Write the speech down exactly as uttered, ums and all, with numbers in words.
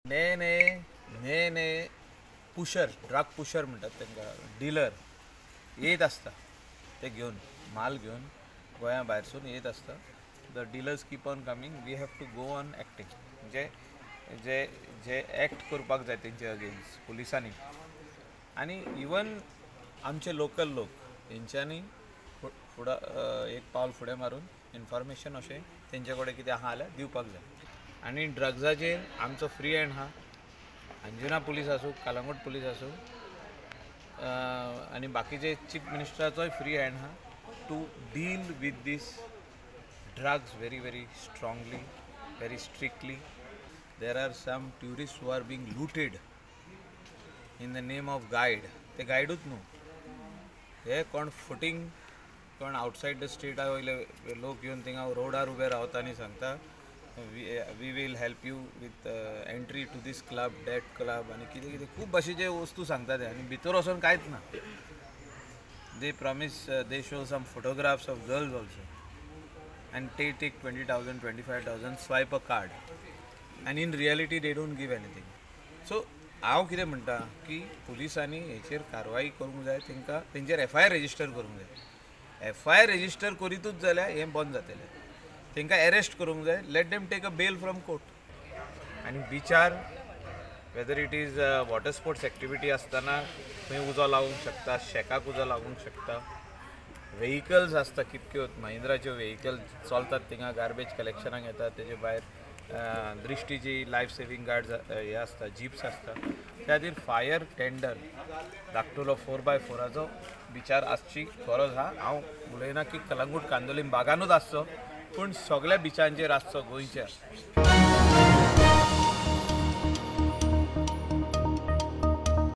ने ने ने ने पुशर ड्रग पुशर म्हणतात तांकां डिलर येत आसता ते घेवन माल घेवन गोंया भायरसून येत आसता. The dealers keep on coming. We have to go on acting म्हणजे जे जे एक्ट करपाक जाय तेंचे अगेन्स्ट पुलिसांनी आनी इवन आमचे लोकल लोक तेंच्यांनी फुडा एक पावल फुडें मारून इन्फॉर्मेशन अशें तेंचे कडेन कितें आहा जाल्यार दिवपाक जाय. आनी ड्रग्साचेर आमचो फ्री हँड आहा. अंजुना पुलीस आसूं, कलंगूट पुलीस आसूं आनी बाकीचे चीफ मिनिस्टराचोय फ्री हँड आहा to deal with this drugs very very strongly, very strictly. There are some tourists who are being looted in the name of guide. ते गायडूच न्हू, हे कोण फुटींग कोण आउटसायड द स्ट्रीटा वयले लोक येवन थिंगा रोडार उबे रावता आनी सांगता we will help you with entry to this club that club आनी कितें कितें खूब भाशेचे वस्तू सांगता ते आनी भितर वचोन कांयच ना. They promise they show some photographs of girls also and they take twenty thousand, twenty-five thousand, swipe a card and in reality they don't give anything. So हांव कितें म्हणटा की पुलिसांनी हेचेर कारवाई करूंक जाय, तांकां तेंचेर एफ आय आर रेजिस्टर करूंक जाय. एफ आय आर रेजिस्टर करीतूच जाल्यार हें बंद जातलें. तांकां अरेस्ट करूंक जाय. Let them take a bail from court. आनी बिचार whether it is water sports activity आसतना खंय उजो लावूंक शकता, शेकाक उजो लावूंक शकता. व्हेइकल्स आसता कितक्यो महिंद्राच्यो व्हेइकल चलतात थिंगा गार्बेज कलेक्शनाक येतात. तेजे भायर दृश्टीची लायफ सेवींग गार्ड्स हे आसता, जिप्स आसता. त्या खातीर फायर टेंडर धाकटुलो फोर बाय फोराचो बिचार आसची गरज आहा. हांव उलयना की कलंगूट कांदोलीम बागानूच आसचो, पूण सगळ्या बिचांचेर आसचो गोंयच्या.